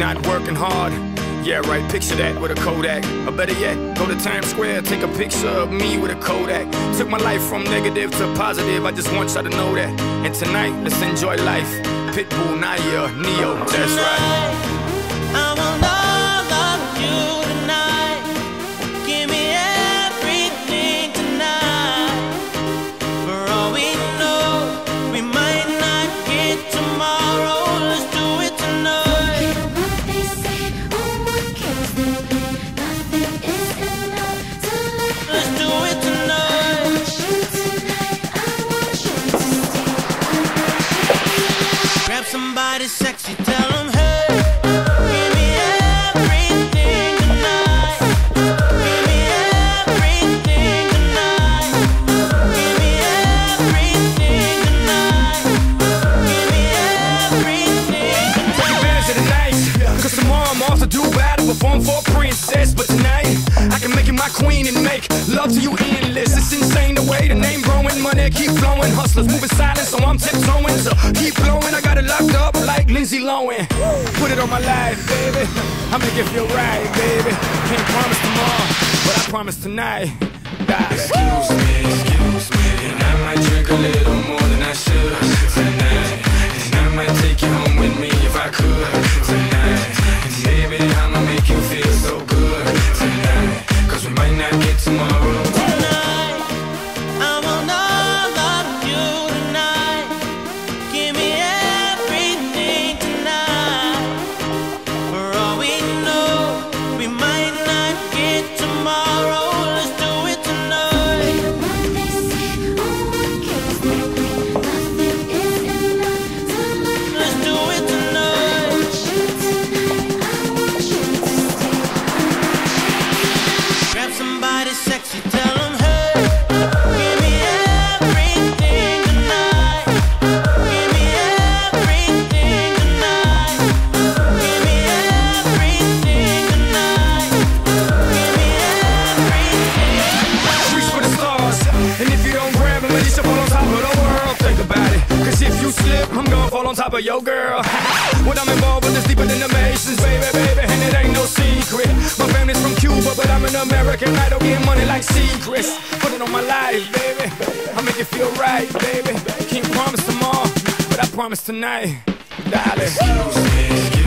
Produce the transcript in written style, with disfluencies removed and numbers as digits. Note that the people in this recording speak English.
not working hard. Yeah, right, picture that with a Kodak. Or better yet, go to Times Square, take a picture of me with a Kodak. Took my life from negative to positive, I just want y'all to know that. And tonight, let's enjoy life. Pitbull, Naya, Neo, that's right. I want all of you tonight. Give me everything tonight. For all we know, we might not get tomorrow. Let's do it tonight. Let's do it tonight. Grab somebody sexy, tell them hey. Give me everything tonight. Give me everything tonight. Give me everything tonight. Give me everything tonight. Take advantage of the night, cause tomorrow I'm off to do battle, perform for a princess. But tonight, I can make you my queen and make love to you endless. It's insane the way the name growing, money keep flowing. Hustlers moving silent, so I'm tiptoeing. So keep blowing, I got it locked up like Lindsay Lohan. Put it on my life, baby, I'll make it feel right, baby. Can't promise tomorrow, but I promise tonight. Excuse me, and I might drink a little more than I should tonight. And I might take you home with me if I could tonight. And baby, I'ma make you feel so good tonight, cause we might not get tomorrow. Tonight, I want all of you tonight. Give me everything tonight. For all we know, we might not get tomorrow. Let's do it tonight. Let's do it tonight. Grab somebody sexy, tell them hey. Give me everything tonight. Give me everything tonight. Give me everything tonight. Give me everything. Reach for the stars, and if you don't grab them, at least you fall on top of the world. Think about it, cause if you slip, I'm gonna fall on top of your girl. What I'm involved with is deeper than the Masons, baby, and it ain't no secret. My family's from Cuba, but I'm an American. I don't get money like secrets. Put it on my life, baby, I'll make it feel right, baby. Can't promise tomorrow, but I promise tonight, darling. Excuse me.